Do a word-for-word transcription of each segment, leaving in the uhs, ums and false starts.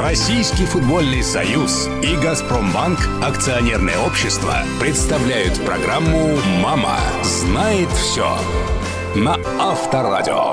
Российский футбольный союз и «Газпромбанк» акционерное общество представляют программу «Мама знает все» на Авторадио.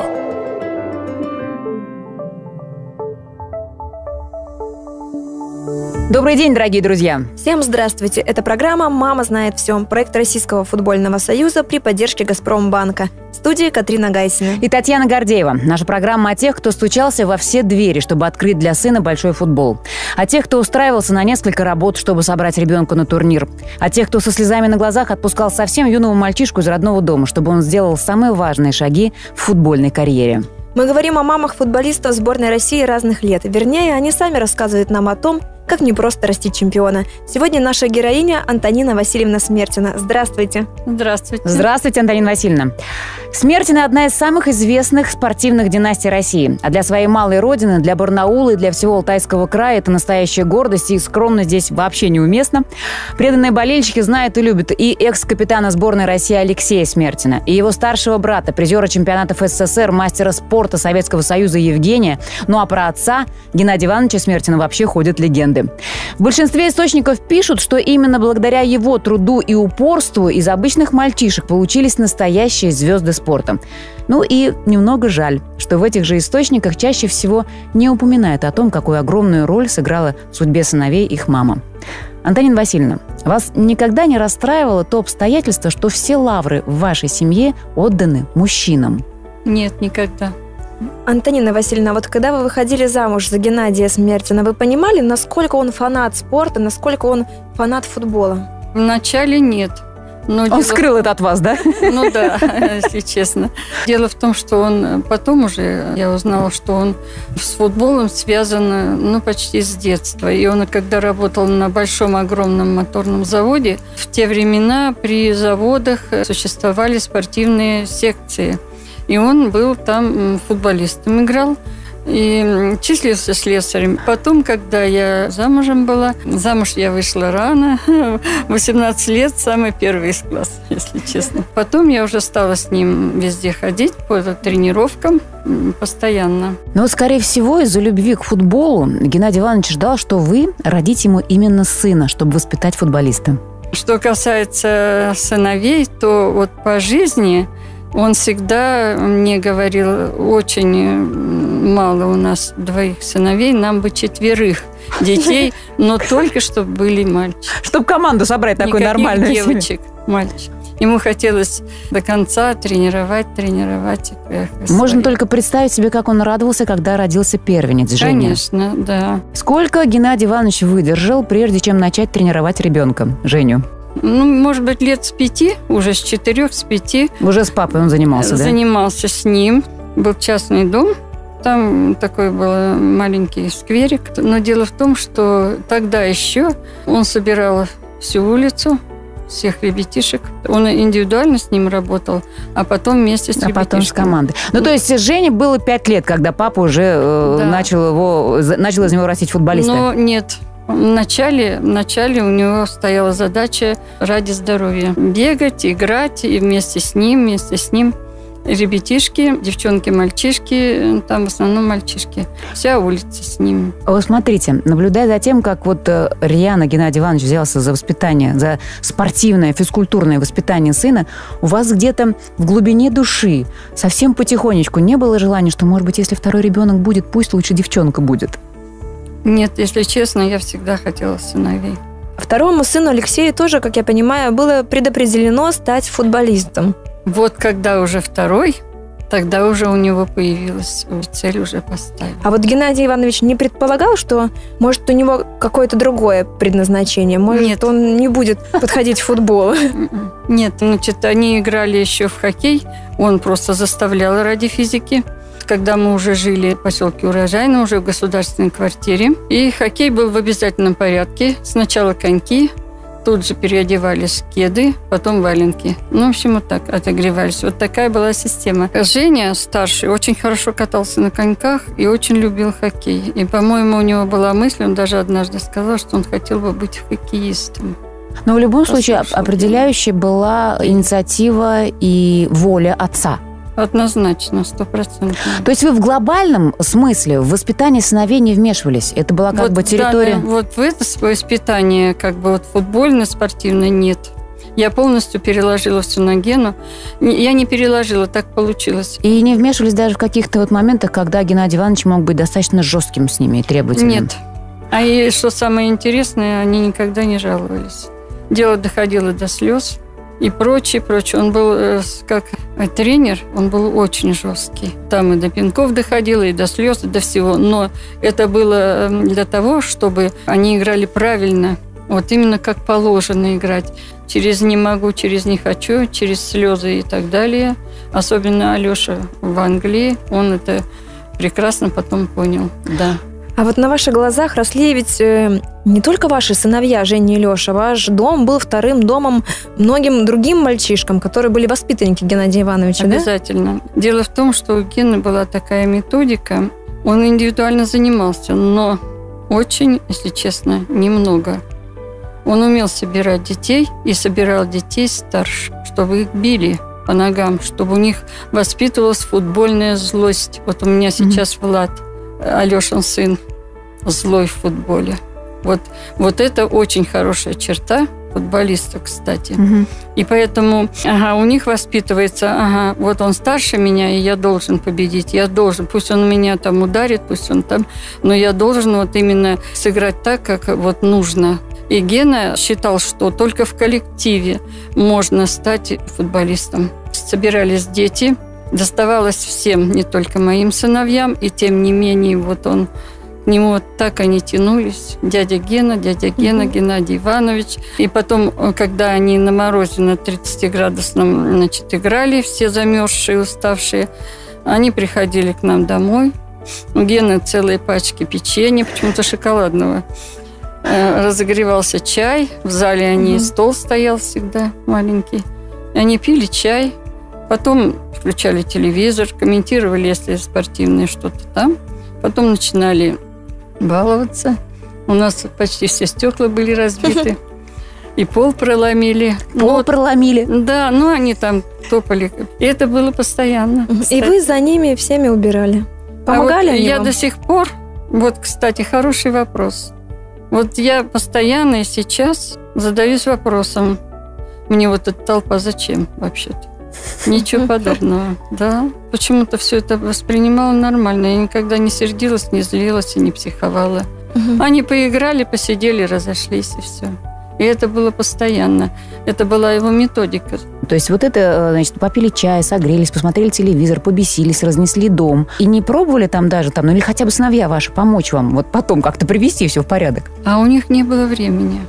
Добрый день, дорогие друзья! Всем здравствуйте! Это программа «Мама знает все», проект Российского футбольного союза при поддержке «Газпромбанка». В студии Катрина Гайсина и Татьяна Гордеева. Наша программа о тех, кто стучался во все двери, чтобы открыть для сына большой футбол. О тех, кто устраивался на несколько работ, чтобы собрать ребенка на турнир. О тех, кто со слезами на глазах отпускал совсем юного мальчишку из родного дома, чтобы он сделал самые важные шаги в футбольной карьере. Мы говорим о мамах футболистов сборной России разных лет. Вернее, они сами рассказывают нам о том, как не просто растить чемпиона. Сегодня наша героиня Антонина Васильевна Смертина. Здравствуйте. Здравствуйте. Здравствуйте, Антонина Васильевна. Смертина – одна из самых известных спортивных династий России. А для своей малой родины, для Барнаула и для всего Алтайского края это настоящая гордость, и скромность здесь вообще неуместна. Преданные болельщики знают и любят и экс-капитана сборной России Алексея Смертина, и его старшего брата, призера чемпионатов СССР, мастера спорта Советского Союза Евгения. Ну а про отца Геннадия Ивановича Смертина вообще ходят легенды. В большинстве источников пишут, что именно благодаря его труду и упорству из обычных мальчишек получились настоящие звезды спорта. Ну и немного жаль, что в этих же источниках чаще всего не упоминают о том, какую огромную роль сыграла в судьбе сыновей их мама. Антонина Васильевна, вас никогда не расстраивало то обстоятельство, что все лавры в вашей семье отданы мужчинам? Нет, никогда. Антонина Васильевна, вот когда вы выходили замуж за Геннадия Смертина, вы понимали, насколько он фанат спорта, насколько он фанат футбола? Вначале нет. Но он дело... скрыл это от вас, да? Ну да, если честно. Дело в том, что он потом уже, я узнала, что он с футболом связан, ну, почти с детства. И он, когда работал на большом, огромном моторном заводе, в те времена при заводах существовали спортивные секции. И он был там футболистом, играл и числился слесарем. Потом, когда я замужем была, замуж я вышла рано, восемнадцать лет, самый первый из класса, если честно. Потом я уже стала с ним везде ходить по тренировкам постоянно. Но, скорее всего, из-за любви к футболу Геннадий Иванович ждал, что вы родите ему именно сына, чтобы воспитать футболиста. Что касается сыновей, то вот по жизни... Он всегда мне говорил, очень мало у нас двоих сыновей, нам бы четверых детей, но только чтобы были мальчики. Чтобы команду собрать такой нормальную. Никаких девочек, мальчик. Ему хотелось до конца тренировать, тренировать. Можно только представить себе, как он радовался, когда родился первенец, Женя. Конечно, да. Сколько Геннадий Иванович выдержал, прежде чем начать тренировать ребенка, Женю? Ну, может быть, лет с пяти, уже с четырех, с пяти. Уже с папой он занимался, да? Занимался с ним. Был частный дом. Там такой был маленький скверик. Но дело в том, что тогда еще он собирал всю улицу, всех ребятишек. Он индивидуально с ним работал, а потом вместе с а ребятишками. А потом с командой. Ну, то есть Жене было пять лет, когда папа уже э, да. начал, его, начал из него растить футболиста? Ну, нет. Вначале, вначале у него стояла задача ради здоровья. Бегать, играть, и вместе с ним, вместе с ним ребятишки, девчонки, мальчишки, там в основном мальчишки. Вся улица с ними. Вот смотрите, наблюдая за тем, как вот рьяно Геннадий Иванович взялся за воспитание, за спортивное, физкультурное воспитание сына, у вас где-то в глубине души совсем потихонечку не было желания, что, может быть, если второй ребенок будет, пусть лучше девчонка будет? Нет, если честно, я всегда хотела сыновей. Второму сыну Алексею тоже, как я понимаю, было предопределено стать футболистом. Вот когда уже второй, тогда уже у него появилась цель, уже поставить. А вот Геннадий Иванович не предполагал, что, может, у него какое-то другое предназначение? Может, Нет. он не будет подходить в футбол? Нет, значит, они играли еще в хоккей. Он просто заставлял ради физики. Когда мы уже жили в поселке Урожайном, уже в государственной квартире. И хоккей был в обязательном порядке. Сначала коньки, тут же переодевались кеды, потом валенки. Ну, в общем, вот так отогревались. Вот такая была система. Женя, старший, очень хорошо катался на коньках и очень любил хоккей. И, по-моему, у него была мысль, он даже однажды сказал, что он хотел бы быть хоккеистом. Но в любом случае определяющей была инициатива и воля отца. однозначно, стопроцентно. То есть вы в глобальном смысле в воспитание сыновей не вмешивались? Это была как вот, бы территория... Да, вот в это воспитание, как бы вот футбольное, спортивное, нет. Я полностью переложила все на Гену. Я не переложила, так получилось. И не вмешивались даже в каких-то вот моментах, когда Геннадий Иванович мог быть достаточно жестким с ними и требовательным? Нет. А и что самое интересное, они никогда не жаловались. Дело доходило до слез и прочее, прочее. Он был как тренер, он был очень жесткий. Там и до пинков доходило, и до слез, и до всего. Но это было для того, чтобы они играли правильно. Вот именно как положено играть. Через «не могу», через «не хочу», через слезы и так далее. Особенно Алеша в Англии, он это прекрасно потом понял, да. А вот на ваших глазах росли ведь э, не только ваши сыновья, Женя и Леша. Ваш дом был вторым домом многим другим мальчишкам, которые были воспитанники Геннадия Ивановича, Обязательно. Да? Дело в том, что у Гены была такая методика. Он индивидуально занимался, но очень, если честно, немного. Он умел собирать детей и собирал детей старше, чтобы их били по ногам, чтобы у них воспитывалась футбольная злость. Вот у меня сейчас mm-hmm. Влад, Алешин сын, злой в футболе. Вот, вот это очень хорошая черта футболиста, кстати. Mm-hmm. И поэтому ага, у них воспитывается, ага, вот он старше меня, и я должен победить, я должен. Пусть он меня там ударит, пусть он там, но я должен вот именно сыграть так, как вот нужно. И Гена считал, что только в коллективе можно стать футболистом. Собирались дети, доставалось всем, не только моим сыновьям, и тем не менее вот он, к нему вот так они тянулись. Дядя Гена, дядя Гена, mm-hmm. Геннадий Иванович. И потом, когда они на морозе на тридцатиградусном, значит, играли, все замерзшие, уставшие, они приходили к нам домой. У Гены целые пачки печенья, почему-то шоколадного. Разогревался чай, в зале они, mm-hmm. стол стоял всегда маленький. Они пили чай, потом включали телевизор, комментировали, если спортивное что-то там. Потом начинали баловаться. У нас почти все стекла были разбиты. И пол проломили. Пол вот. проломили? Да, ну они там топали. И это было постоянно. И вы за ними всеми убирали? Помогали а вот они я вам? до сих пор... Вот, кстати, хороший вопрос. Вот я постоянно и сейчас задаюсь вопросом, мне вот эта толпа зачем вообще-то? Ничего подобного, да. Почему-то все это воспринимала нормально. Я никогда не сердилась, не злилась и не психовала. Угу. Они поиграли, посидели, разошлись, и все. И это было постоянно. Это была его методика. То есть вот это, значит, попили чай, согрелись, посмотрели телевизор, побесились, разнесли дом. И не пробовали там даже, там, ну или хотя бы сыновья ваши, помочь вам вот потом как-то привести все в порядок? А у них не было времени.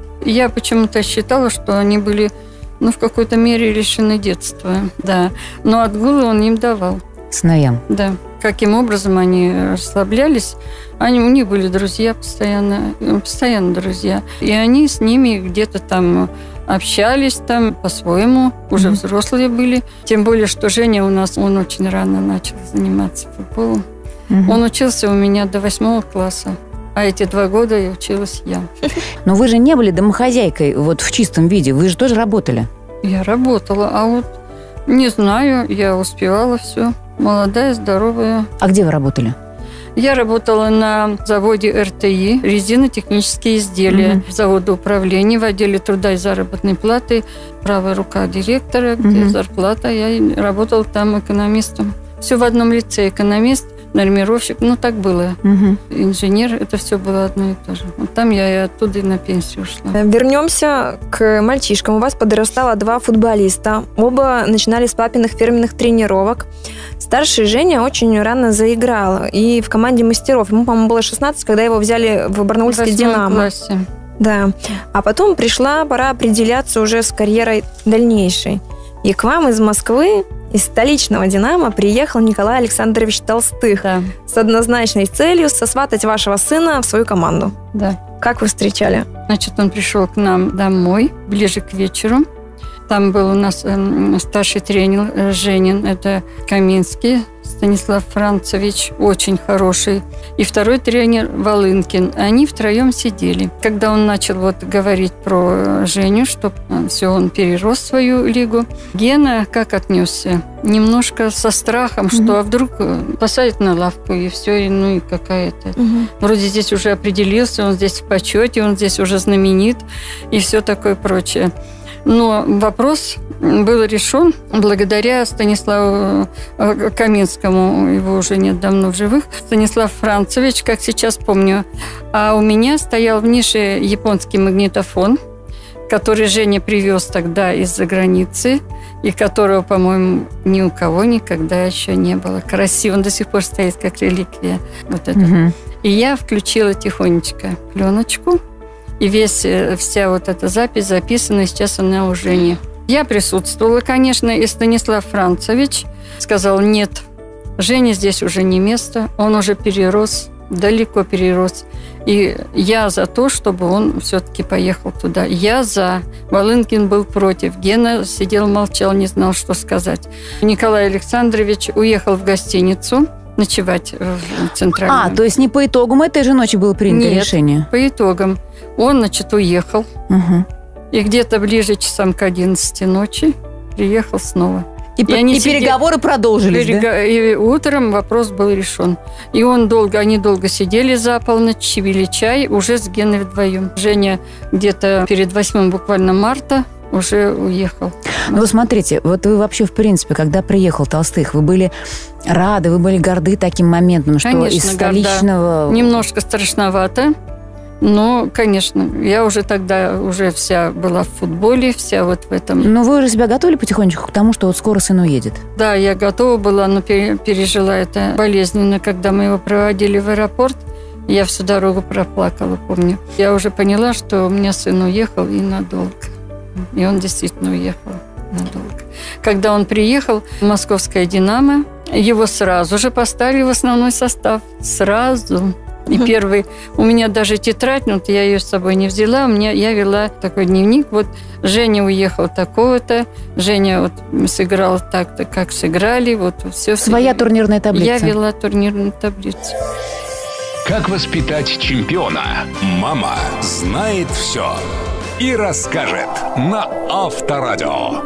Я почему-то считала, что они были, ну, в какой-то мере лишены детства. Да. Но отгулы он им давал. Сыновьям? Да. Каким образом они расслаблялись. Они, у них были друзья постоянно, постоянно друзья. И они с ними где-то там общались там по-своему, уже mm-hmm. взрослые были. Тем более, что Женя у нас, он очень рано начал заниматься футболом. Mm-hmm. Он учился у меня до восьмого класса. А эти два года я училась я. Но вы же не были домохозяйкой вот в чистом виде. Вы же тоже работали. Я работала, а вот не знаю, я успевала все. Молодая, здоровая. А где вы работали? Я работала на заводе эр тэ и, резинотехнические изделия, mm-hmm. завода управления в отделе труда и заработной платы, правая рука директора, где mm-hmm. зарплата. Я работала там экономистом. Все в одном лице. Экономист, нормировщик, ну так было. Mm-hmm. Инженер, это все было одно и то же. Вот там я и оттуда и на пенсию ушла. Вернемся к мальчишкам. У вас подрастало два футболиста. Оба начинали с папиных фирменных тренировок. Старший Женя очень рано заиграл. И в команде мастеров. Ему, по-моему, было шестнадцать, когда его взяли в барнаульский «Динамо». В классе. Да. А потом пришла пора определяться уже с карьерой дальнейшей. И к вам из Москвы, из столичного «Динамо», приехал Николай Александрович Толстых. Да. С однозначной целью сосватать вашего сына в свою команду. Да. Как вы встречали? Значит, он пришел к нам домой ближе к вечеру. Там был у нас э, старший тренер Женин, это Каминский Станислав Францевич, очень хороший. И второй тренер Волынкин. Они втроем сидели. Когда он начал вот говорить про Женю, что все, он перерос свою лигу, Гена как отнесся? Немножко со страхом, mm-hmm. что а вдруг посадят на лавку, и все, и, ну и какая-то. Mm-hmm. Вроде здесь уже определился, он здесь в почете, он здесь уже знаменит, и все такое прочее. Но вопрос был решен благодаря Станиславу Каминскому, его уже нет давно в живых. Станислав Францевич, как сейчас помню. А у меня стоял в нише японский магнитофон, который Женя привез тогда из-за границы, и которого, по-моему, ни у кого никогда еще не было. Красиво, он до сих пор стоит как реликвия. Вот это. Угу. И я включила тихонечко пленочку, и весь, вся вот эта запись записана, сейчас она уже не. Я присутствовала, конечно, и Станислав Францевич сказал, нет, Жене здесь уже не место, он уже перерос, далеко перерос. И я за то, чтобы он все-таки поехал туда. Я за. Волынкин был против. Гена сидел, молчал, не знал, что сказать. Николай Александрович уехал в гостиницу ночевать в центральном. А, то есть не по итогам этой же ночи было принято Нет, решение? Нет, по итогам. Он, значит, уехал. Угу. И где-то ближе часам к одиннадцати ночи приехал снова. И, и, и сидели, переговоры продолжились, перег... да? И утром вопрос был решен. И он долго, они долго сидели за полночь, пили чай уже с Геной вдвоем. Женя где-то перед восьмым буквально марта уже уехал. Ну, вы смотрите, вот вы вообще, в принципе, когда приехал Толстых, вы были рады, вы были горды таким моментом, что Конечно, из столичного... Горда. Немножко страшновато. Но, конечно, я уже тогда уже вся была в футболе, вся вот в этом. Но вы уже себя готовили потихонечку к тому, что вот скоро сын уедет? Да, я готова была, но пережила это болезненно, когда мы его проводили в аэропорт. Я всю дорогу проплакала, помню. Я уже поняла, что у меня сын уехал и надолго. И он действительно уехал надолго. Когда он приехал в московское «Динамо», его сразу же поставили в основной состав. Сразу. И первый, у меня даже тетрадь, но я ее с собой не взяла, у меня, я вела такой дневник, вот Женя уехал такого-то, Женя вот сыграл так-то, как сыграли, вот все. Своя все. Турнирная таблица. Я вела турнирную таблицу. Как воспитать чемпиона? Мама знает все и расскажет на Авторадио.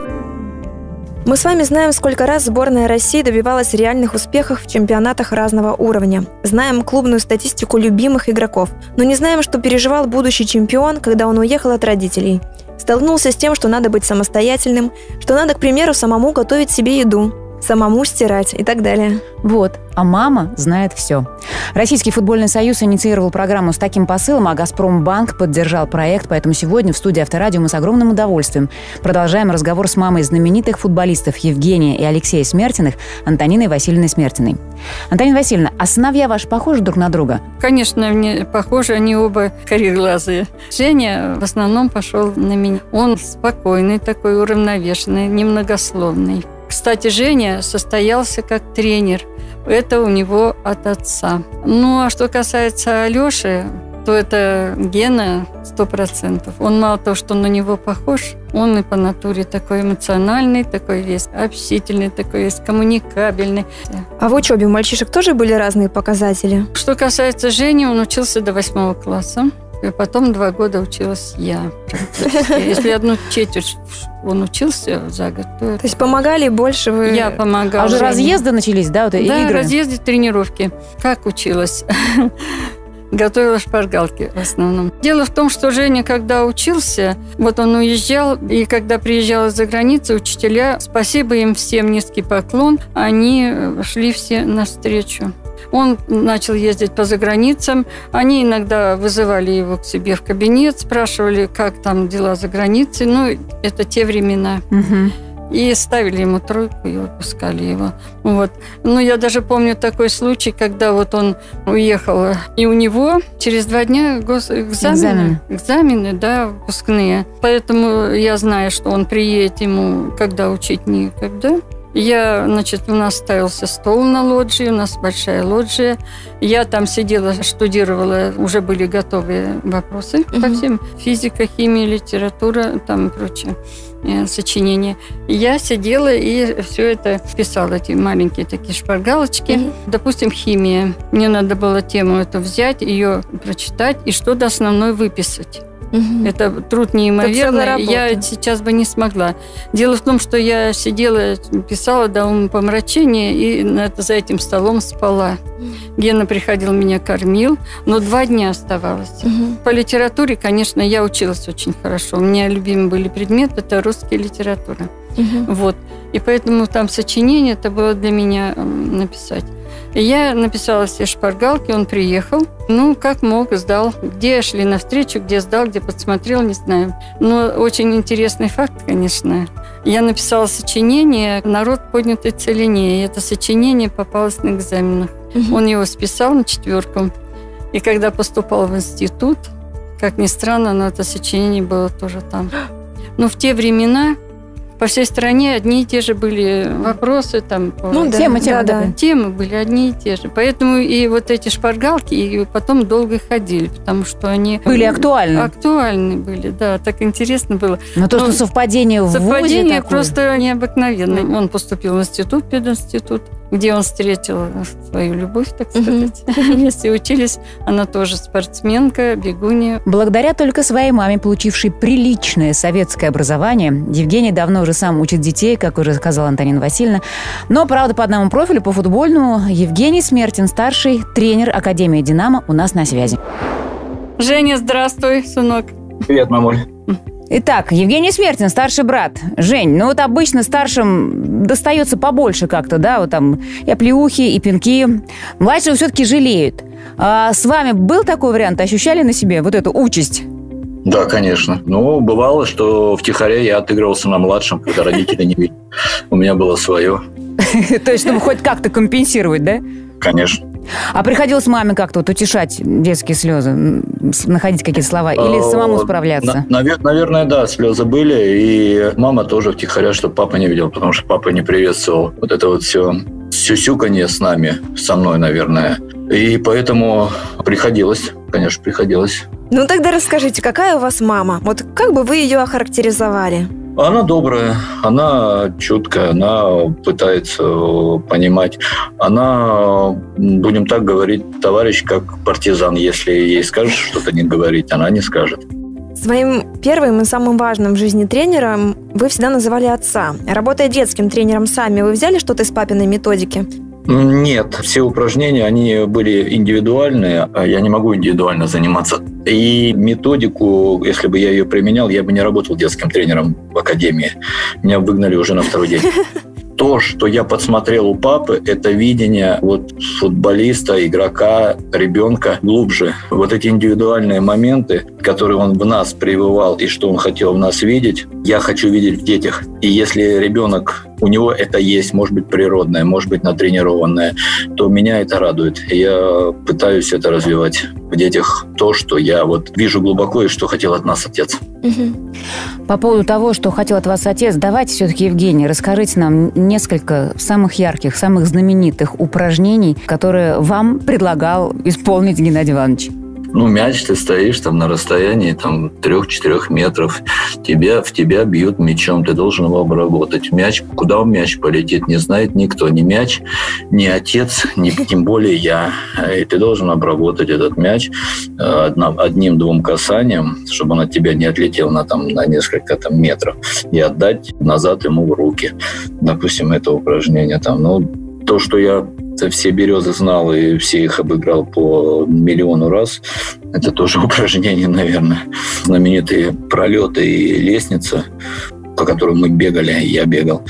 Мы с вами знаем, сколько раз сборная России добивалась реальных успехов в чемпионатах разного уровня. Знаем клубную статистику любимых игроков, но не знаем, что переживал будущий чемпион, когда он уехал от родителей. Столкнулся с тем, что надо быть самостоятельным, что надо, к примеру, самому готовить себе еду, самому стирать и так далее. Вот, а мама знает все. Российский футбольный союз инициировал программу с таким посылом, а «Газпромбанк» поддержал проект, поэтому сегодня в студии Авторадио мы с огромным удовольствием продолжаем разговор с мамой знаменитых футболистов Евгения и Алексея Смертиных, Антониной Васильевной Смертиной. Антонина Васильевна, а сыновья ваши похожи друг на друга? Конечно, мне похожи, они оба кореглазые. Женя в основном пошел на меня. Он спокойный такой, уравновешенный, немногословный. Кстати, Женя состоялся как тренер. Это у него от отца. Ну, а что касается Алёши, то это Гена сто процентов. Он мало того, что на него похож, он и по натуре такой эмоциональный, такой весь общительный, такой весь коммуникабельный. А в учебе у мальчишек тоже были разные показатели? Что касается Жени, он учился до восьмого класса. И потом два года училась я. Если одну четверть он учился за год, то... То есть помогали больше вы? Я помогала. А уже разъезды начались, да, вот да, игры? Да, разъезды, тренировки. Как училась? Готовила шпаргалки в основном. Дело в том, что Женя, когда учился, вот он уезжал, и когда приезжал из-за границы, учителя, спасибо им всем, низкий поклон, они шли все навстречу. Он начал ездить по заграницам. Они иногда вызывали его к себе в кабинет, спрашивали, как там дела за границей. Ну, это те времена. Угу. И ставили ему тройку и выпускали его. Вот. Ну, я даже помню такой случай, когда вот он уехал, и у него через два дня госэкзамены, экзамены. экзамены, да, выпускные. Поэтому я знаю, что он приедет, ему когда учить некогда. Я, значит, у нас ставился стол на лоджии, у нас большая лоджия. Я там сидела, штудировала, уже были готовые вопросы mm-hmm. по всем. Физика, химия, литература, там и прочее. Сочинения. Я сидела и все это писала, эти маленькие такие шпаргалочки. Mm-hmm. Допустим, химия. Мне надо было тему эту взять, ее прочитать и что-то основное выписать. Угу. Это труд неимоверный. Я сейчас бы не смогла. Дело в том, что я сидела, писала до умопомрачения и за этим столом спала. Гена приходил, меня кормил, но два дня оставалось. Угу. По литературе, конечно, я училась очень хорошо. У меня любимые были предметы, это русская литература. Угу. Вот. И поэтому там сочинение, это было для меня написать. И я написала все шпаргалки, он приехал. Ну, как мог, сдал. Где шли навстречу, где сдал, где подсмотрел, не знаю. Но очень интересный факт, конечно. Я написала сочинение «Народ поднятой целине». И это сочинение попалось на экзаменах. Угу. Он его списал на четверку. И когда поступал в институт, как ни странно, но это сочинение было тоже там. Но в те времена по всей стране одни и те же были вопросы. Там, ну, да, темы, темы, да, да. темы были одни и те же. Поэтому и вот эти шпаргалки и потом долго ходили, потому что они... Были актуальны. Актуальны были, да. Так интересно было. Но то, что совпадение в вузе Совпадение такое... просто необыкновенное. Он поступил в институт, пединститут, где он встретил свою любовь, так сказать. Вместе учились. Она тоже спортсменка, бегунья. Благодаря только своей маме, получившей приличное советское образование, Евгений давно уже сам учит детей, как уже сказала Антонина Васильевна. Но, правда, по одному профилю, по футбольному, Евгений Смертин, старший тренер Академии «Динамо», у нас на связи. Женя, здравствуй, сынок. Привет, мамуль. Итак, Евгений Смертин, старший брат. Жень, ну вот обычно старшим достается побольше как-то, да, вот там и оплеухи, и пинки. Младшего все-таки жалеют. А с вами был такой вариант? Ощущали на себе вот эту участь? Да, конечно. Ну, бывало, что втихаря я отыгрывался на младшем, когда родители не видели. У меня было свое. То есть, чтобы хоть как-то компенсировать, да? Конечно. А приходилось маме как-то вот утешать детские слезы, находить какие-то слова или самому справляться? Наверное, да, слезы были. И мама тоже втихаря, чтобы папа не видел, потому что папа не приветствовал вот это вот все сюсюканье с нами, со мной, наверное. И поэтому приходилось, конечно, приходилось. Ну тогда расскажите, какая у вас мама? Вот как бы вы ее охарактеризовали? Она добрая, она чуткая, она пытается понимать. Она, будем так говорить, товарищ как партизан. Если ей скажешь что-то не говорить, она не скажет. Своим первым и самым важным в жизни тренером вы всегда называли отца. Работая детским тренером сами, вы взяли что-то из папиной методики? Нет, все упражнения, они были индивидуальные, а я не могу индивидуально заниматься. И методику, если бы я ее применял, я бы не работал детским тренером в академии. Меня выгнали уже на второй день. То, что я подсмотрел у папы, это видение вот футболиста, игрока, ребенка глубже. Вот эти индивидуальные моменты, которые он в нас прививал и что он хотел в нас видеть, я хочу видеть в детях. И если ребенок, у него это есть, может быть, природное, может быть, натренированное, то меня это радует. И я пытаюсь это развивать в детях, то, что я вот вижу глубоко и что хотел от нас отец. Угу. По поводу того, что хотел от вас отец, давайте все-таки, Евгений, расскажите нам несколько самых ярких, самых знаменитых упражнений, которые вам предлагал исполнить Геннадий Иванович. Ну, мяч, ты стоишь там на расстоянии там, трех-четырех метров, тебя, в тебя бьют мячом, ты должен его обработать. Мяч, куда мяч полетит, не знает никто, ни мяч, ни отец, ни тем более я. И ты должен обработать этот мяч одним-двум касанием, чтобы он от тебя не отлетел на, там, на несколько там, метров, и отдать назад ему в руки. Допустим, это упражнение. Там, ну, то, что я все березы знал и все их обыграл по миллиону раз, это тоже упражнение, наверное. Знаменитые пролеты и лестницы, по которым мы бегали, я бегал.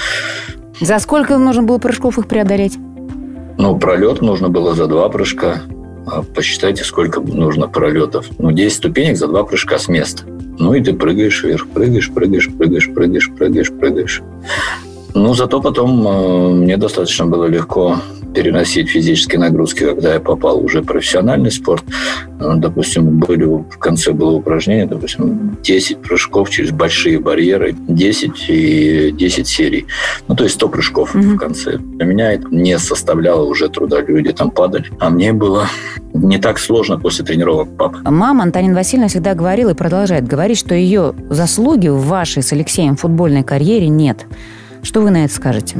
За сколько нужно было прыжков их преодолеть? Ну, пролет нужно было за два прыжка. Посчитайте, сколько нужно пролетов. Ну, десять ступенек за два прыжка с места. Ну, и ты прыгаешь вверх, прыгаешь, прыгаешь, прыгаешь, прыгаешь, прыгаешь, прыгаешь. Ну, зато потом э, мне достаточно было легко переносить физические нагрузки, когда я попал уже в профессиональный спорт. Допустим, были, в конце было упражнение, допустим, десять прыжков через большие барьеры, десять и десять серий. Ну, то есть сто прыжков mm-hmm. в конце. Для меня это не составляло уже труда. Люди там падали. А мне было не так сложно после тренировок папы. Мама Антонина Васильевна всегда говорила и продолжает говорить, что ее заслуги в вашей с Алексеем футбольной карьере нет. Что вы на это скажете?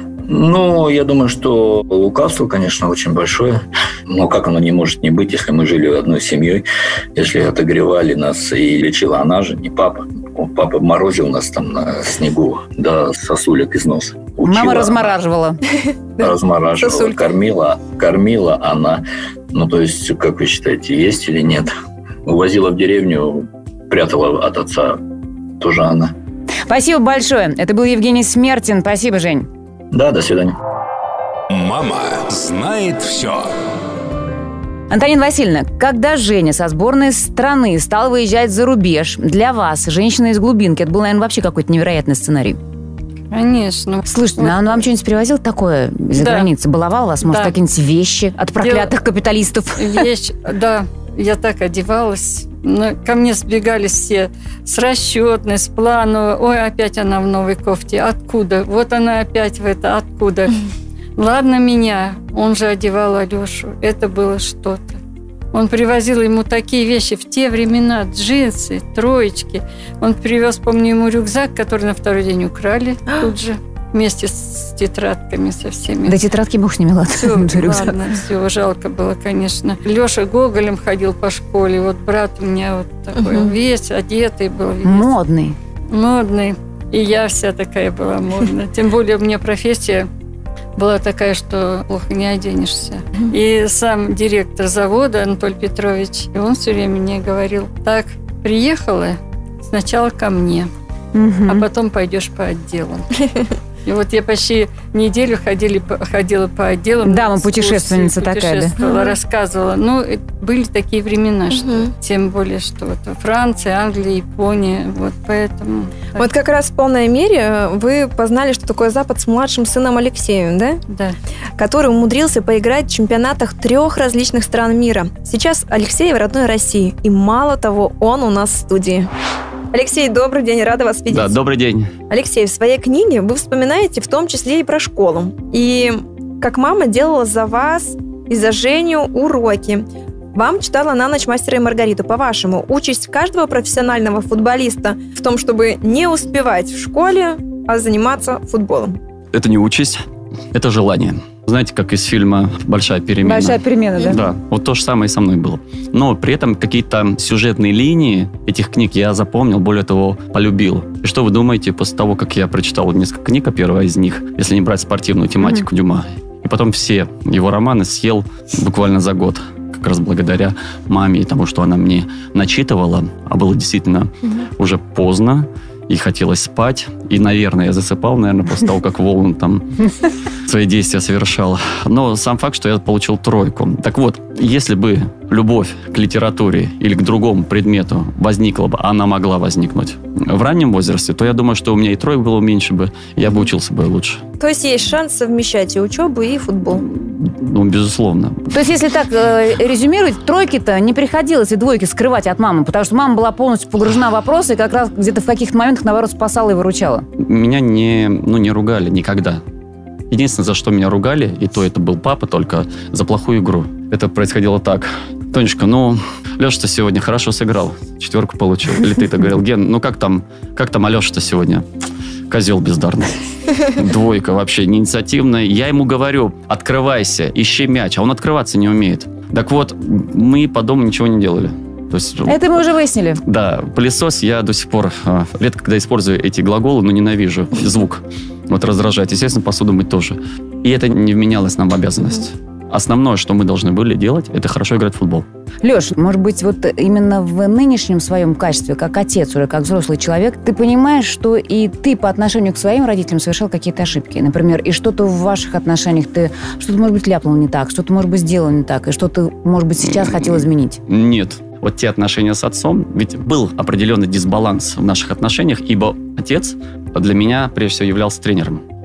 Ну, я думаю, что лукавство, конечно, очень большое. Но как оно не может не быть, если мы жили одной семьей, если отогревали нас и лечила она же, не папа. Папа морозил нас там на снегу до сосулек из носа. Учила Мама размораживала. Она. Размораживала, кормила, кормила она. Ну, то есть, как вы считаете, есть или нет? Увозила в деревню, прятала от отца. Тоже она. Спасибо большое. Это был Евгений Смертин. Спасибо, Жень. Да, до свидания. Мама знает все. Антонина Васильевна, когда Женя со сборной страны стал выезжать за рубеж, для вас, женщина из глубинки, это был, наверное, вообще какой-то невероятный сценарий. Конечно. Слушайте, вот. ну, он вам что-нибудь привозил такое из-за да. границы? Баловал вас, может, да. какие-нибудь вещи от проклятых Дел... капиталистов? Вещь, да. Я так одевалась. Ко мне сбегали все с расчетной, с плановой. Ой, опять она в новой кофте. Откуда? Вот она опять в это. Откуда? Ладно меня. Он же одевал Алешу. Это было что-то. Он привозил ему такие вещи в те времена. Джинсы, троечки. Он привез, помню, ему рюкзак, который на второй день украли тут же. Вместе с тетрадками со всеми. Да тетрадки бог с ними, ладно. Все, ладно, все, жалко было, конечно. Леша Гоголем ходил по школе. Вот брат у меня вот такой угу. весь одетый был. Весь. Модный. Модный. И я вся такая была модная. Тем более у меня профессия была такая, что плохо не оденешься. Угу. И сам директор завода Анатолий Петрович, он все время мне говорил, так, приехала сначала ко мне, угу. а потом пойдешь по отделам. И вот я почти неделю ходили, ходила по отделам. Да, мы путешественница такая, да. Рассказывала. Ну, были такие времена, что угу. тем более, что вот Франция, Англия, Япония. Вот поэтому... Вот так. Как раз в полной мере вы познали, что такое Запад с младшим сыном Алексеем, да? Да. Который умудрился поиграть в чемпионатах трех различных стран мира. Сейчас Алексей в родной России. И мало того, он у нас в студии. Алексей, добрый день, рада вас видеть. Да, добрый день. Алексей, в своей книге вы вспоминаете в том числе и про школу. И как мама делала за вас и за Женю уроки. Вам читала на ночь «Мастера и Маргариту». По-вашему, участь каждого профессионального футболиста в том, чтобы не успевать в школе, а заниматься футболом? Это не участь, это желание. Знаете, как из фильма «Большая перемена». «Большая перемена», да? Да, вот то же самое и со мной было. Но при этом какие-то сюжетные линии этих книг я запомнил, более того, полюбил. И что вы думаете после того, как я прочитал несколько книг, а первая из них, если не брать спортивную тематику mm-hmm. Дюма, и потом все его романы съел буквально за год, как раз благодаря маме и тому, что она мне начитывала, а было действительно mm-hmm. уже поздно, и хотелось спать. И, наверное, я засыпал, наверное, после того, как Волан там свои действия совершал. Но сам факт, что я получил тройку. Так вот, если бы любовь к литературе или к другому предмету возникла бы, она могла возникнуть в раннем возрасте, то я думаю, что у меня и троек было меньше бы, я бы учился бы лучше. То есть есть шанс совмещать и учебу, и футбол? Ну, безусловно. То есть, если так э, резюмировать, тройки-то не приходилось и двойки скрывать от мамы, потому что мама была полностью погружена в вопросы и как раз где-то в каких-то моментах, наоборот, спасала и выручала. Меня не, ну, не ругали никогда. Единственное, за что меня ругали, и то это был папа, только за плохую игру. Это происходило так. Тонечка, ну, Леша-то сегодня хорошо сыграл, четверку получил. Или ты-то говорил, Ген, ну как там, как там Алеша-то сегодня? Козел бездарный. Двойка вообще неинициативная. Я ему говорю, открывайся, ищи мяч, а он открываться не умеет. Так вот, мы по дому ничего не делали. То есть, это мы уже выяснили. Да, пылесос я до сих пор э, редко когда использую эти глаголы, но ненавижу звук. Вот раздражает. Естественно, посуду мыть тоже. И это не вменялось нам в обязанность. Основное, что мы должны были делать, это хорошо играть в футбол. Леш, может быть, вот именно в нынешнем своем качестве, как отец, уже как взрослый человек, ты понимаешь, что и ты по отношению к своим родителям совершал какие-то ошибки, например, и что-то в ваших отношениях ты, что-то, может быть, ляпнул не так, что-то, может быть, сделал не так, и что-то, может быть, сейчас хотел изменить? Нет. Вот те отношения с отцом, ведь был определенный дисбаланс в наших отношениях, ибо отец для меня, прежде всего, являлся тренером.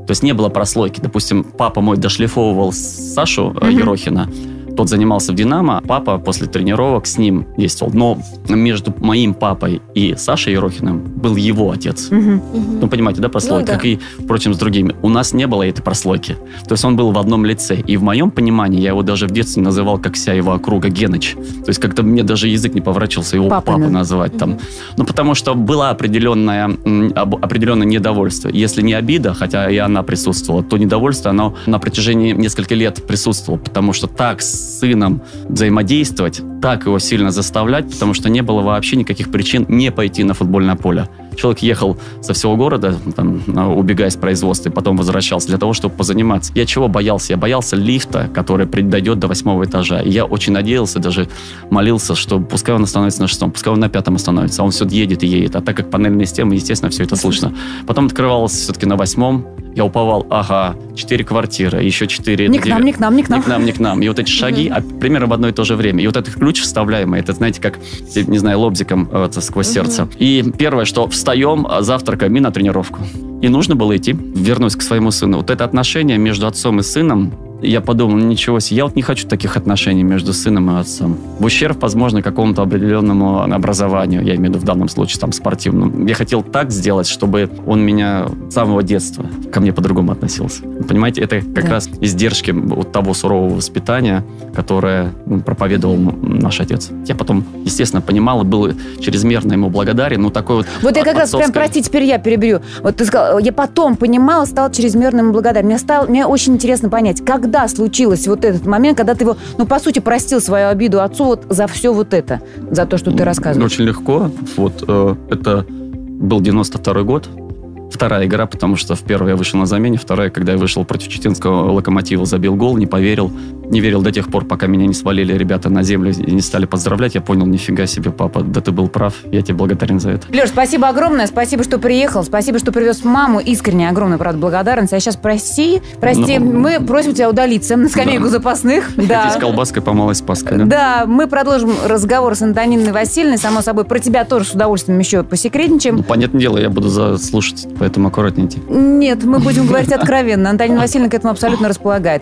То есть не было прослойки. Допустим, папа мой дошлифовывал Сашу mm-hmm. Ерохина, тот занимался в «Динамо», папа после тренировок с ним действовал. Но между моим папой и Сашей Ерохиным был его отец. Угу. Угу. Ну, понимаете, да, прослойка? Ну, да. Как и, впрочем, с другими. У нас не было этой прослойки. То есть он был в одном лице. И в моем понимании, я его даже в детстве называл, как вся его округа, Геныч. То есть как-то мне даже язык не поворачивался его папой папу называть угу. там. Ну, потому что было определенное, определенное недовольство. Если не обида, хотя и она присутствовала, то недовольство, оно на протяжении нескольких лет присутствовало. Потому что так с сыном взаимодействовать, так его сильно заставлять, потому что не было вообще никаких причин не пойти на футбольное поле. Человек ехал со всего города, там, убегая с производства, и потом возвращался для того, чтобы позаниматься. Я чего боялся? Я боялся лифта, который дойдет до восьмого этажа. И я очень надеялся, даже молился, что пускай он остановится на шестом, пускай он на пятом остановится, а он все едет и едет. А так как панельная система, естественно, все это слышно. Потом открывалось все-таки на восьмом. Я уповал, ага, четыре квартиры, еще четыре... Не к нам, не к нам, не к нам. Не к нам, не к нам. И вот эти шаги, а примерно в одно и то же время. И вот этот ключ вставляемый, это, знаете, как, не знаю, лобзиком это, сквозь сердце. И первое, что встаем, завтракаем и на тренировку. И нужно было идти. Вернусь к своему сыну. Вот это отношение между отцом и сыном, я подумал, ничего себе, я вот не хочу таких отношений между сыном и отцом. В ущерб, возможно, какому-то определенному образованию, я имею в виду в данном случае там спортивному. Я хотел так сделать, чтобы он меня с самого детства ко мне по-другому относился. Понимаете, это как да. раз издержки вот того сурового воспитания, которое проповедовал наш отец. Я потом, естественно, понимал и был чрезмерно ему благодарен. Ну, такой вот Вот я как отцовской... раз, прям, прости, теперь я переберу. Вот ты сказал, я потом понимал, стал чрезмерно ему благодарен. Мне, стало, мне очень интересно понять, когда случился вот этот момент, когда ты его, ну, по сути, простил свою обиду отцу вот за все вот это, за то, что ты рассказываешь? Очень легко. Вот э, это был девяносто второй год. Вторая игра, потому что в первой я вышел на замене, вторая, когда я вышел против Читинского Локомотива, забил гол, не поверил. Не верил до тех пор, пока меня не свалили ребята на землю и не стали поздравлять. Я понял, нифига себе, папа, да ты был прав, я тебе благодарен за это. Леш, спасибо огромное, спасибо, что приехал, спасибо, что привез маму. Искренне огромная, правда, благодарность. А сейчас прости, прости, ну, мы просим тебя удалиться на скамейку да. запасных. Да. С колбаской помалась Паской, да? Да, мы продолжим разговор с Антониной Васильевной, само собой, про тебя тоже с удовольствием еще посекретничаем. Ну, понятное дело, я буду заслушать, поэтому аккуратненько. Нет, мы будем говорить откровенно. Антонина Васильевна к этому абсолютно располагает.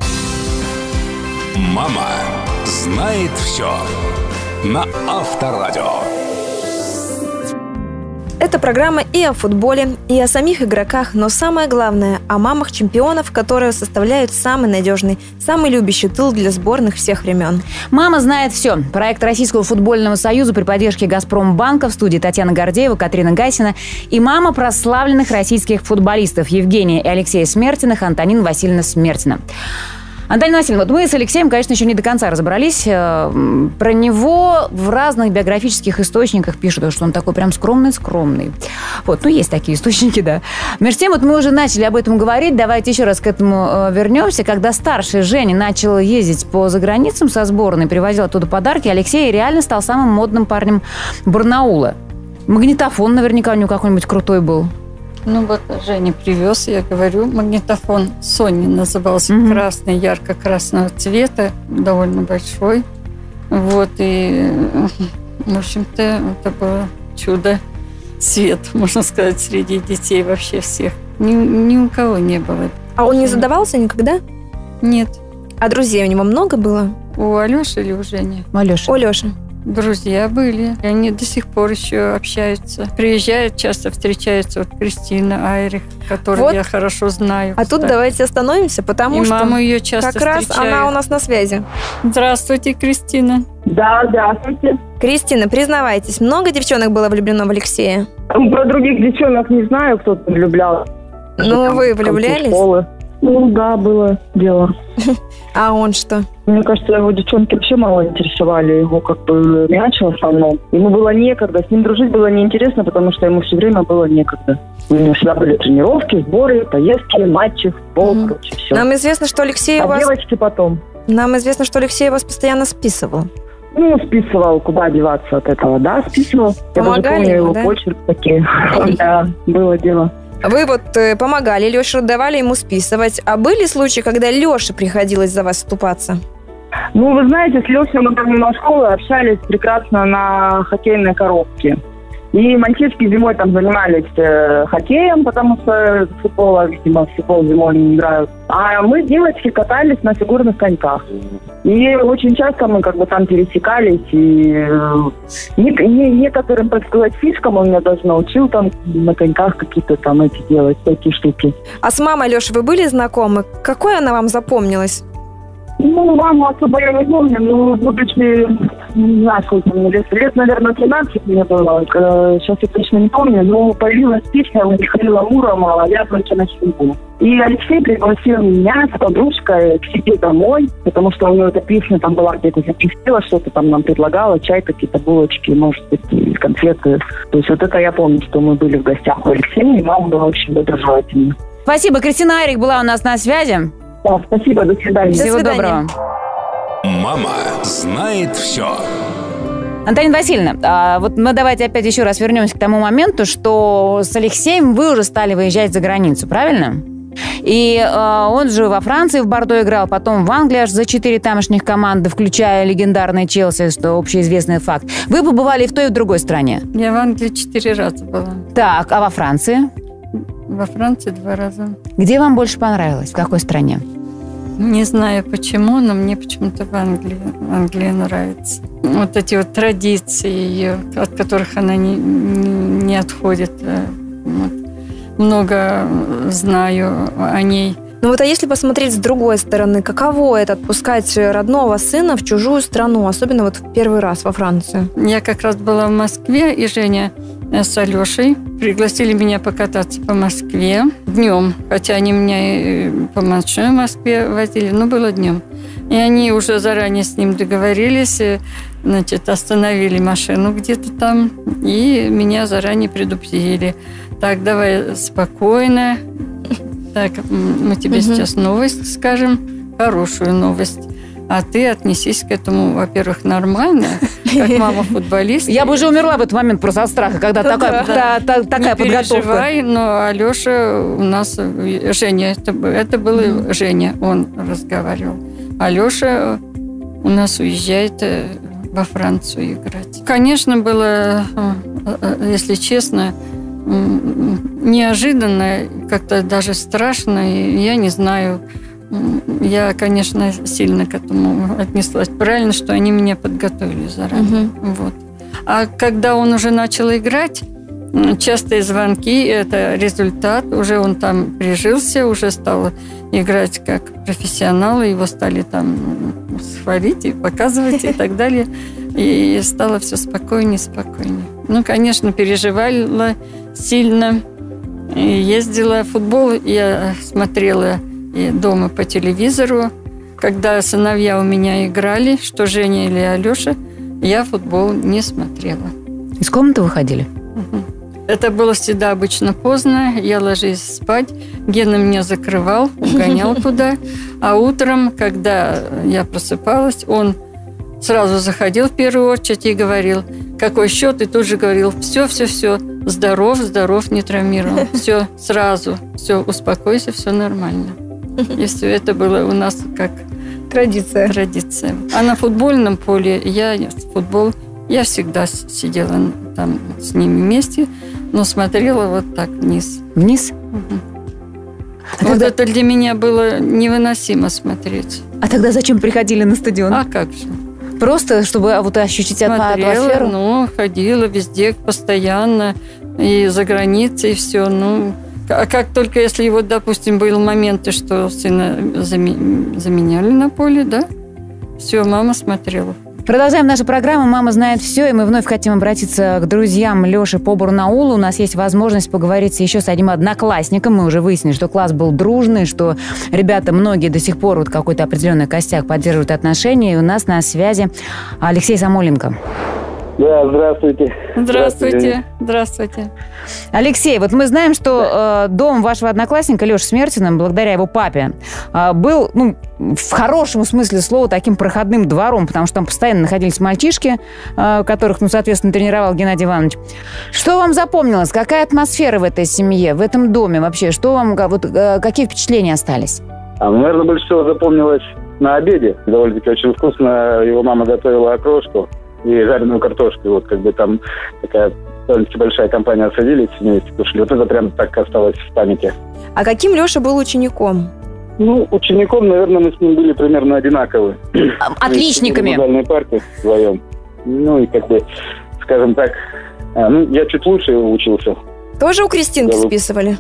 Мама знает все на Авторадио. Это программа и о футболе, и о самих игроках, но самое главное – о мамах чемпионов, которые составляют самый надежный, самый любящий тыл для сборных всех времен. «Мама знает все». Проект Российского футбольного союза при поддержке «Газпромбанка». В студии Татьяна Гордеева, Катрина Гайсина и мама прославленных российских футболистов Евгения и Алексея Смертиных, Антонина Васильевна Смертина. Антонина Васильевна, вот мы с Алексеем, конечно, еще не до конца разобрались. Про него в разных биографических источниках пишут, что он такой прям скромный-скромный. Вот, ну, есть такие источники, да. Между тем, вот мы уже начали об этом говорить. Давайте еще раз к этому вернемся. Когда старший Женя начал ездить по заграницам со сборной, привозил оттуда подарки, Алексей реально стал самым модным парнем Барнаула. Магнитофон наверняка у него какой-нибудь крутой был. Ну вот Женя привез, я говорю, магнитофон Sony назывался, mm-hmm. красный, ярко-красного цвета, довольно большой. Вот, и, в общем-то, это было чудо, свет, можно сказать, среди детей вообще всех. Ни, ни у кого не было. А он не задавался никогда? Нет. А друзей у него много было? У Алеши или у Жени? У Алеши. У Алеши. Друзья были, они до сих пор еще общаются. Приезжают, часто встречаются. Вот Кристина Айрих, которую вот. я хорошо знаю. А кстати. Тут давайте остановимся, потому и что маму ее часто как раз встречают. Она у нас на связи. Здравствуйте, Кристина. Да, здравствуйте. Кристина, признавайтесь, много девчонок было влюблено в Алексея? Про других девчонок не знаю, кто-то влюблял. Ну, там, вы влюблялись? Школы. Ну, да, было дело. А он что? Мне кажется, его девчонки вообще мало интересовали. Его как бы мячил в основном. Ему было некогда. С ним дружить было неинтересно, потому что ему все время было некогда. У него всегда были тренировки, сборы, поездки, матчи, футбол, mm. короче, все. Нам известно, что Алексей а у вас... девочки потом. Нам известно, что Алексей вас постоянно списывал. Ну, списывал, куда деваться от этого, да, списывал. Помогали Я даже помню ему, его да? почерк такие. Да, было дело. Вы вот э, помогали Леше, давали ему списывать. А были случаи, когда Леше приходилось за вас вступаться? Ну, вы знаете, с Лешей мы помимо школы общались прекрасно на хоккейной коробке. И мальчишки зимой там занимались э, хоккеем, потому что футбола, видимо, в футбол зимой не играют. А мы, девочки, катались на фигурных коньках. И очень часто мы как бы там пересекались. И э, не, не, некоторым, так сказать, фишкам он меня даже научил там на коньках какие-то там эти делать, такие штуки. А с мамой, Леша, вы были знакомы? Какой она вам запомнилась? Ну, маму особо я не помню, но будучи, не знаю, сколько мне лет, лет, наверное, тринадцать мне было, сейчас я точно не помню, но появилась песня у Михаила Мурома «Я только на снегу». И Алексей пригласил меня с подружкой к себе домой, потому что у него эта песня там была где-то записала, что-то там нам предлагала, чай, какие-то булочки, может быть, конфеты. То есть вот это я помню, что мы были в гостях у Алексея, и мама была очень доброжелательна. Спасибо. Кристина Айрих была у нас на связи. Да, спасибо, до свидания. Всего свидания. доброго. Мама знает все. Антонина Васильевна, а вот мы давайте опять еще раз вернемся к тому моменту, что с Алексеем вы уже стали выезжать за границу, правильно? И э, он же во Франции в Бордо играл, потом в Англии аж за четыре тамошних команды, включая легендарный Челси, что общеизвестный факт. Вы побывали и в той, и в другой стране? Я в Англии четыре раза была. Так, а во Франции? Во Франции два раза. Где вам больше понравилось? В какой стране? Не знаю почему, но мне почему-то в Англии, Англия нравится. Вот эти вот традиции ее, от которых она не, не, не отходит. Вот. Много знаю о ней. Ну вот а если посмотреть с другой стороны, каково это отпускать родного сына в чужую страну, особенно вот в первый раз во Францию? Я как раз была в Москве, и Женя с Алешей пригласили меня покататься по Москве днем, хотя они меня по ночной Москве возили, но было днем. И они уже заранее с ним договорились, значит, остановили машину где-то там, и меня заранее предупредили. Так, давай спокойно. Так, мы тебе угу. сейчас новость скажем, хорошую новость. А ты отнесись к этому, во-первых, нормально, как мама-футболист. Я бы уже умерла в этот момент просто от страха, когда такая, да. та, та, такая не подготовка. Не переживай, но Алеша у нас... Женя, это, это был mm. Женя, он разговаривал. Алеша у нас уезжает во Францию играть. Конечно, было, если честно, неожиданно, как-то даже страшно. Я не знаю... Я, конечно, сильно к этому отнеслась. Правильно, что они меня подготовили заранее. Uh-huh. Вот. А когда он уже начал играть, частые звонки – это результат. Уже он там прижился, уже стал играть как профессионал. Его стали там хвалить и показывать и так далее. И стало все спокойнее, спокойнее. Ну, конечно, переживала сильно. И ездила в футбол, я смотрела и дома по телевизору. Когда сыновья у меня играли, что Женя или Алеша, я футбол не смотрела. Из комнаты выходили? Угу. Это было всегда обычно поздно. Я ложилась спать. Гена меня закрывал, угонял туда. А утром, когда я просыпалась, он сразу заходил в первую очередь и говорил, какой счет, и тут же говорил, все, все, все, здоров, здоров, не травмирован. Все, сразу, все, успокойся, все нормально. И все это было у нас как традиция. традиция. А на футбольном поле я футбол, я всегда сидела там с ними вместе, но смотрела вот так вниз. Вниз? Угу. А вот тогда... это для меня было невыносимо смотреть. А тогда зачем приходили на стадион? А как же? Просто, чтобы вот ощутить смотрела, атмосферу? Ну, ходила везде, постоянно, и за границей, и все, ну... А как только, если вот, допустим, были моменты, что сына заменяли на поле, да, все, мама смотрела. Продолжаем нашу программу «Мама знает все», и мы вновь хотим обратиться к друзьям Леши по Барнаулу. У нас есть возможность поговорить еще с одним одноклассником. Мы уже выяснили, что класс был дружный, что ребята многие до сих пор вот какой-то определенный костяк поддерживают отношения. И у нас на связи Алексей Самойленко. Да, здравствуйте. Здравствуйте. Здравствуйте. Алексей, вот мы знаем, что э, дом вашего одноклассника Леши Смертина, благодаря его папе, э, был, ну, в хорошем смысле слова, таким проходным двором, потому что там постоянно находились мальчишки, э, которых, ну, соответственно, тренировал Геннадий Иванович. Что вам запомнилось? Какая атмосфера в этой семье, в этом доме вообще? Что вам, вот, э, какие впечатления остались? А, наверное, больше всего запомнилось на обеде. Довольно-таки очень вкусно его мама готовила окрошку и жареную картошку. Вот как бы там такая довольно-таки большая компания, садились вместе, кушали. Вот это прям так осталось в памяти. А каким Леша был учеником? Ну, учеником, наверное, мы с ним были примерно одинаковы. Отличниками. В музыкальной партии вдвоем. Ну, и как бы, скажем так, а, ну, я чуть лучше учился. Тоже у Кристинки Я вы- списывали?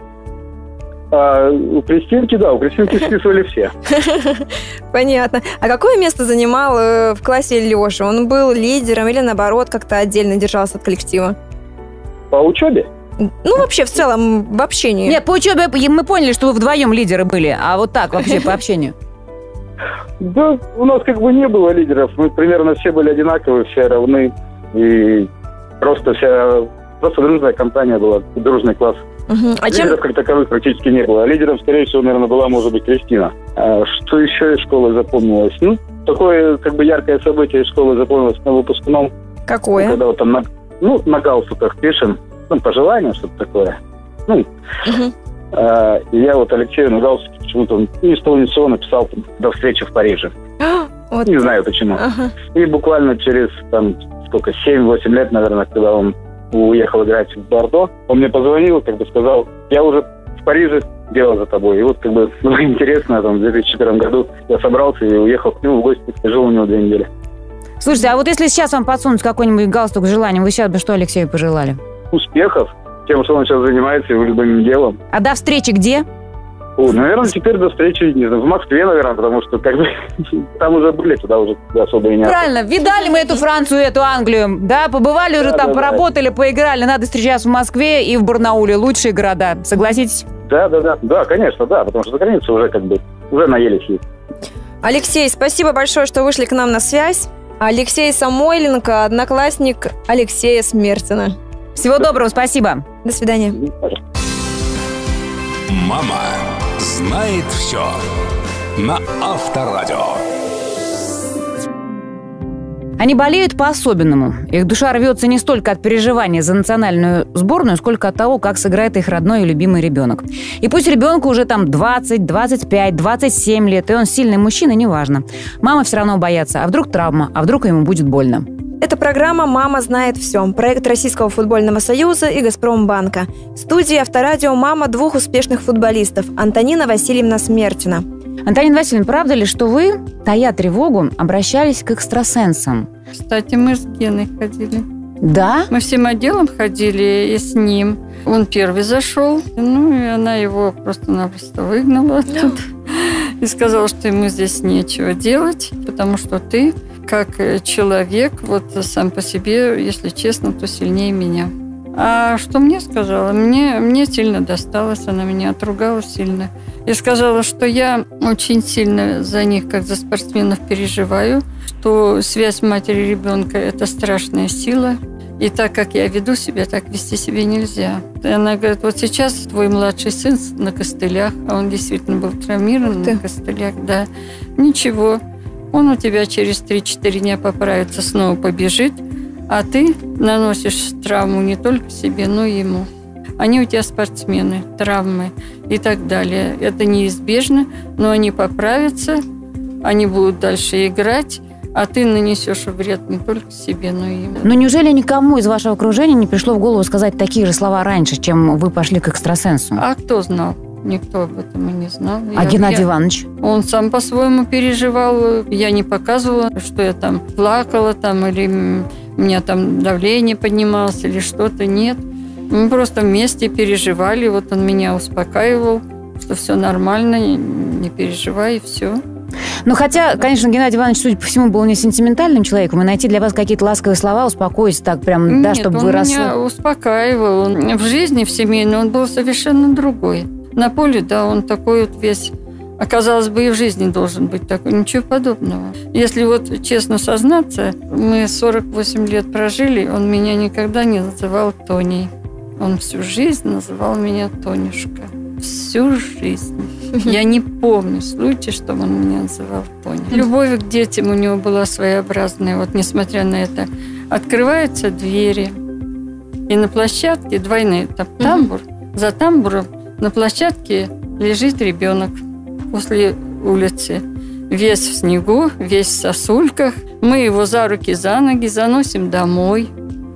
А у Кристинки, да, у Кристинки списывали все. Понятно. А какое место занимал э, в классе Леша? Он был лидером или, наоборот, как-то отдельно держался от коллектива? По учебе? Ну, вообще, в целом, в общении. Нет, по учебе мы поняли, что вы вдвоем лидеры были, а вот так вообще по общению. Да, у нас как бы не было лидеров. Мы примерно все были одинаковые, все равны. И просто вся... Просто дружная компания была, дружный класс. Мгм. А чем... Лидеров как таковых практически не было. А лидером, скорее всего, наверное, была, может быть, Кристина. А что еще из школы запомнилось? Ну, такое как бы яркое событие из школы запомнилось на выпускном. Какое? Когда вот там на, ну, на галстуках пишем, ну, пожелания, что-то такое. Ну, Мгм. а, и я вот Алексею на галстуке почему-то он ни с того ни с сего написал там, до встречи в Париже. Вот. Не знаю почему. Ага. И буквально через там сколько, семь-восемь лет, наверное, когда он уехал играть в Бордо, он мне позвонил, как бы сказал, я уже в Париже, дело за тобой. И вот как бы было интересно, там, в две тысячи первом году я собрался и уехал к нему в гости, жил у него две недели. Слушайте, а вот если сейчас вам подсунуть какой-нибудь галстук с желанием, вы сейчас бы что Алексею пожелали? Успехов тем, что он сейчас занимается его любимым делом. А до встречи где? О, наверное, теперь до встречи, не знаю, в Москве, наверное, потому что как бы там уже были, туда уже особо и не... Правильно, видали мы эту Францию, эту Англию, да, побывали уже Да, там, да, да. поработали, поиграли, надо встречаться в Москве и в Барнауле, лучшие города, согласитесь? Да, да, да, да, конечно, да, потому что за границей уже как бы, уже наелись есть. Алексей, спасибо большое, что вышли к нам на связь. Алексей Самойленко, одноклассник Алексея Смертина. Всего доброго, спасибо. До свидания. Мама знает все на Авторадио. Они болеют по-особенному. Их душа рвется не столько от переживания за национальную сборную, сколько от того, как сыграет их родной и любимый ребенок. И пусть ребенку уже там двадцать, двадцать пять, двадцать семь лет, и он сильный мужчина, неважно. Мамы все равно боятся, а вдруг травма, а вдруг ему будет больно. Это программа «Мама знает все». Проект Российского футбольного союза и Газпромбанка. В студии Авторадио мама двух успешных футболистов – Антонина Васильевна Смертина. Антонина Васильевна, правда ли, что вы, тая тревогу, обращались к экстрасенсам? Кстати, мы с Геной ходили. Да? Мы всем отделом ходили и с ним. Он первый зашел, ну и она его просто-напросто выгнала оттуда. И сказала, что ему здесь нечего делать, потому что ты, как человек, вот сам по себе, если честно, то сильнее меня. А что мне сказала? Мне, мне сильно досталось, она меня отругала сильно. И сказала, что я очень сильно за них, как за спортсменов, переживаю, что связь матери и ребенка – это страшная сила. И так, как я веду себя, так вести себя нельзя. И она говорит, вот сейчас твой младший сын на костылях, а он действительно был травмирован на костылях, да. Ничего, он у тебя через три-четыре дня поправится, снова побежит, а ты наносишь травму не только себе, но и ему. Они у тебя спортсмены, травмы и так далее. Это неизбежно, но они поправятся, они будут дальше играть, а ты нанесешь вред не только себе, но и ему. Но неужели никому из вашего окружения не пришло в голову сказать такие же слова раньше, чем вы пошли к экстрасенсу? А кто знал? Никто об этом и не знал. А Я- Геннадий я- Иванович? Он сам по-своему переживал. Я не показывала, что я там плакала, там, или м, у меня там давление поднималось, или что-то. Нет. Мы просто вместе переживали. Вот он меня успокаивал, что все нормально, не, не переживай, и все. Ну, хотя, конечно, Геннадий Иванович, судя по всему, был не сентиментальным человеком, и найти для вас какие-то ласковые слова, успокоить так прям, да, Нет, чтобы он вы росли. меня успокаивал. Он в жизни, в семейной, он был совершенно другой. На поле, да, он такой вот весь... А казалось бы, и в жизни должен быть такой. Ничего подобного. Если вот честно сознаться, мы сорок восемь лет прожили, он меня никогда не называл Тоней. Он всю жизнь называл меня Тонюшка. Всю жизнь. Я не помню случая, чтобы он меня называл Тоня. Любовь к детям у него была своеобразная. Вот несмотря на это, открываются двери, и на площадке двойной там, тамбур. За тамбуром на площадке лежит ребенок после улицы. Весь в снегу, весь в сосульках. Мы его за руки, за ноги заносим домой.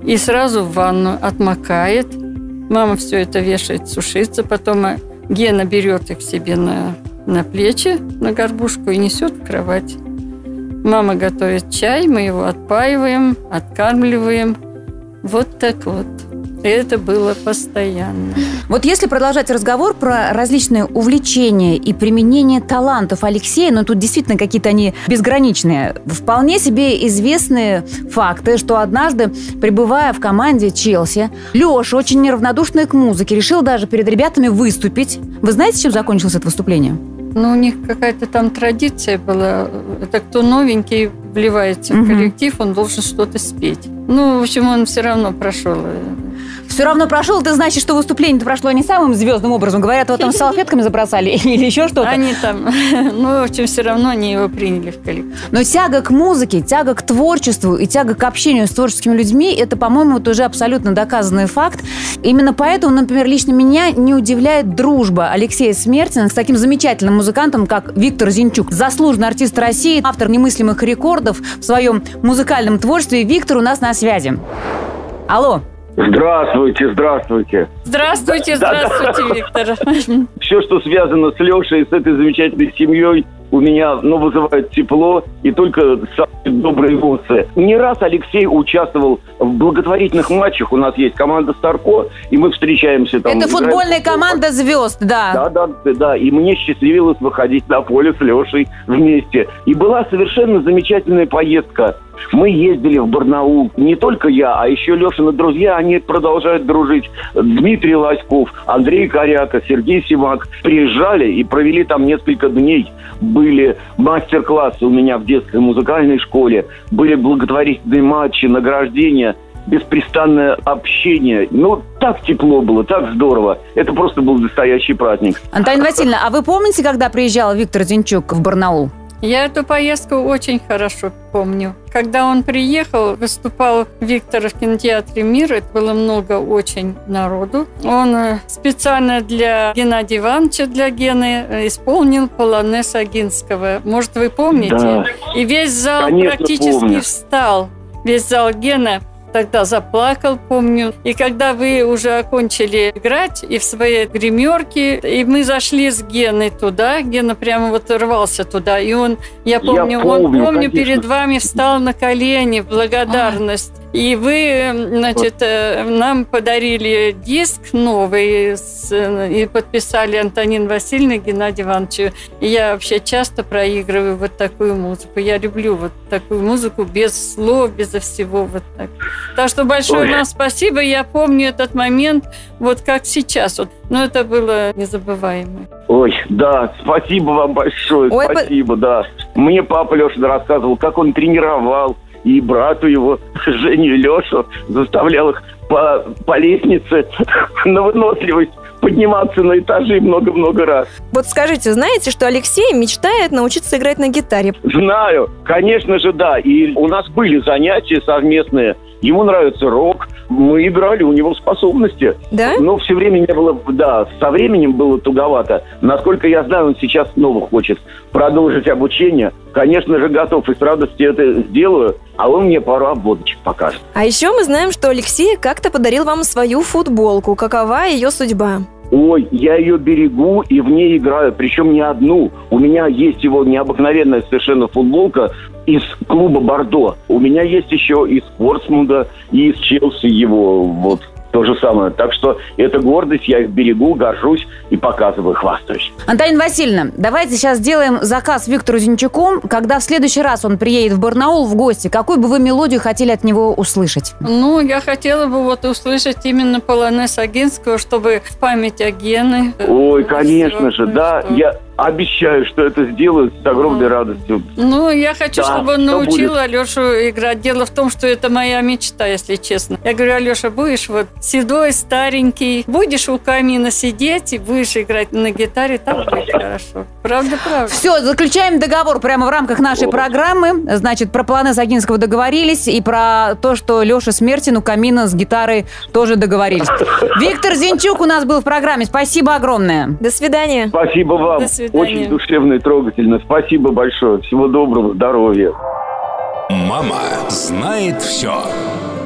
и сразу в ванну отмокает. Мама все это вешает, сушится. Потом Гена берет их себе на, на плечи, на горбушку и несет в кровать. Мама готовит чай, мы его отпаиваем, откармливаем. Вот так вот. И это было постоянно. Вот если продолжать разговор про различные увлечения и применение талантов Алексея, ну тут действительно какие-то они безграничные. Вполне себе известные факты, что однажды, пребывая в команде Челси, Леша, очень неравнодушный к музыке, решил даже перед ребятами выступить. Вы знаете, чем закончилось это выступление? Ну, у них какая-то там традиция была. Это кто новенький вливается в коллектив, он должен что-то спеть. Ну, в общем, он все равно прошел. Все равно прошел, это значит, что выступление-то прошло не самым звездным образом. Говорят, его там с салфетками забросали или еще что-то. Они там, ну, в общем, все равно они его приняли в коллектив. Но тяга к музыке, тяга к творчеству и тяга к общению с творческими людьми, это, по-моему, вот уже абсолютно доказанный факт. Именно поэтому, например, лично меня не удивляет дружба Алексея Смертина с таким замечательным музыкантом, как Виктор Зинчук. Заслуженный артист России, автор немыслимых рекордов в своем музыкальном творчестве. Виктор у нас на связи. Алло. Здравствуйте, здравствуйте. Здравствуйте, здравствуйте, Виктор. Все, что связано с Лешей, с этой замечательной семьей, у меня, ну, вызывает тепло и только самые добрые эмоции. Не раз Алексей участвовал в благотворительных матчах. У нас есть команда «Старко», и мы встречаемся там. Это футбольная команда звезд, да. Да, да, да. И мне счастливилось выходить на поле с Лешей вместе. И была совершенно замечательная поездка. Мы ездили в Барнаул. Не только я, а еще Лешины друзья, они продолжают дружить. Дмитрий Лоськов, Андрей Коряка, Сергей Симак приезжали и провели там несколько дней. Были мастер-классы у меня в детской музыкальной школе, были благотворительные матчи, награждения, беспрестанное общение. Ну, так тепло было, так здорово. Это просто был настоящий праздник. Антонина Васильевна, а вы помните, когда приезжал Виктор Зинчук в Барнаул? Я эту поездку очень хорошо помню. Когда он приехал, выступал Виктор в кинотеатре «Мир», это было много очень народу. Он специально для Геннадия Ивановича, для Гены, исполнил полонез Огинского. Может, вы помните? Да. И весь зал Конечно, практически помню. встал. Весь зал Гена тогда заплакал, помню. И когда вы уже окончили играть и в своей гримерке, и мы зашли с Геной туда, Гена прямо вот рвался туда, и он, я помню, Я помню он, помню, конечно. перед вами встал на колени в благодарность. И вы, значит, нам подарили диск новый с, и подписали Антонину Васильевну, Геннадию Ивановичу. И я вообще часто проигрываю вот такую музыку. Я люблю вот такую музыку без слов, безо всего вот так. Так что большое Ой. вам спасибо. Я помню этот момент вот как сейчас. Вот. Но это было незабываемо. Ой, да, спасибо вам большое, Ой, спасибо, по... да. Мне папа Леша рассказывал, как он тренировал, и брату его, Женю и Лешу, заставлял их по, по лестнице на выносливость подниматься на этажи много-много раз. Вот скажите, знаете, что Алексей мечтает научиться играть на гитаре? Знаю, конечно же, да. И у нас были занятия совместные. Ему нравится рок. Мы играли, у него способности. Да? Но все время не было, да, со временем было туговато. Насколько я знаю, он сейчас снова хочет продолжить обучение. Конечно же, готов и с радостью это сделаю. А он мне пару обводочек покажет. А еще мы знаем, что Алексей как-то подарил вам свою футболку. Какова ее судьба? Ой, я ее берегу и в ней играю, причем не одну. У меня есть его необыкновенная совершенно футболка из клуба «Бордо». У меня есть еще из Портсмута, и из Челси его, вот, то же самое. Так что это гордость, я их берегу, горжусь и показываю, хвастаюсь. Антонина Васильевна, давайте сейчас сделаем заказ Виктору Зинчуку. Когда в следующий раз он приедет в Барнаул в гости, какую бы вы мелодию хотели от него услышать? Ну, я хотела бы вот услышать именно полонез Огинского, чтобы в память о Гене. Ой, конечно же, да, я обещаю, что это сделаю с огромной радостью. Ну, я хочу, да, чтобы он научил будет. Алешу играть. Дело в том, что это моя мечта, если честно. Я говорю, Алеша, будешь вот седой, старенький, будешь у камина сидеть и будешь играть на гитаре, так будет хорошо. Правда, правда. Все, заключаем договор прямо в рамках нашей О. программы. Значит, про полонез Огинского договорились, и про то, что Леша Смертин у камина с гитарой тоже договорились. Виктор Зинчук у нас был в программе. Спасибо огромное. До свидания. Спасибо вам. До свидания. Очень душевно и трогательно. Спасибо большое. Всего доброго, здоровья. Мама знает все.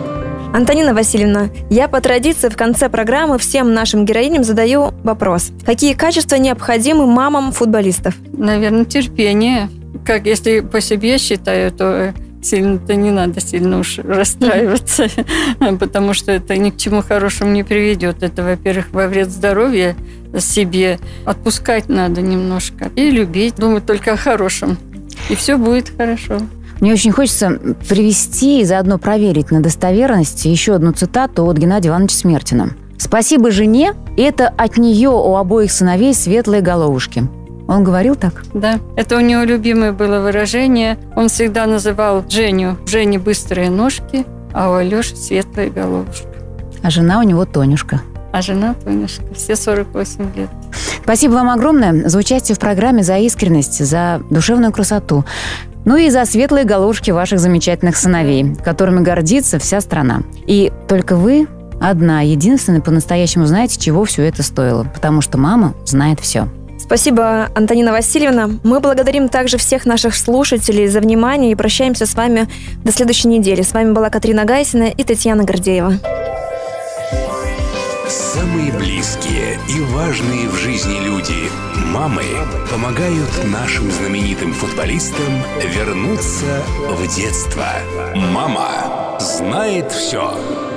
Антонина Васильевна, я по традиции в конце программы всем нашим героиням задаю вопрос. Какие качества необходимы мамам футболистов? Наверное, терпение. Как если по себе считаю, то сильно-то не надо сильно уж расстраиваться, потому что это ни к чему хорошему не приведет. Это, во-первых, во вред здоровья себе. Отпускать надо немножко и любить, думать только о хорошем. И все будет хорошо. Мне очень хочется привести и заодно проверить на достоверность еще одну цитату от Геннадия Ивановича Смертина. «Спасибо жене, это от нее у обоих сыновей светлые головушки». Он говорил так? Да, это у него любимое было выражение. Он всегда называл Женю «Жене быстрые ножки», а у Алеши светлая головушка. А жена у него Тонюшка. А жена Тонюшка. Все сорок восемь лет. Спасибо вам огромное за участие в программе, за искренность, за душевную красоту. Ну и за светлые головушки ваших замечательных сыновей, которыми гордится вся страна. И только вы одна, единственная, по-настоящему знаете, чего все это стоило. Потому что мама знает все. Спасибо, Антонина Васильевна. Мы благодарим также всех наших слушателей за внимание и прощаемся с вами до следующей недели. С вами была Катрина Гайсина и Татьяна Гордеева. Самые близкие и важные в жизни люди, мамы, помогают нашим знаменитым футболистам вернуться в детство. Мама знает все.